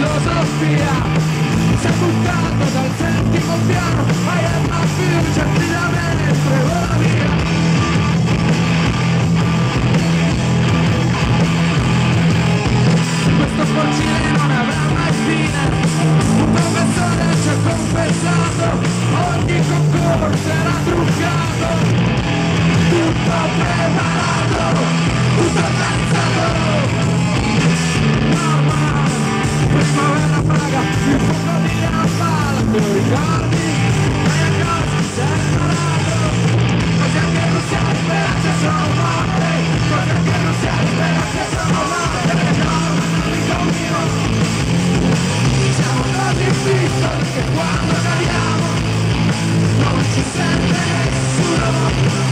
filosofia. Si è buttato dal settimo piano, I am a future, tira mentre vola via. Questo sporcile non avrà mai fine. Un professore ci ha confessato, ogni concorso era truccato. Tutto preparato, tutto organizzato. Mamma, primavera paga, il fuoco di Napala, tu ricordi? Dai a casa, sei imparato. Così anche non si spera che sono morte. Così anche non si spera che sono morte. No, amico mio, siamo così piccoli che quando cadiamo non ci sente nessuno.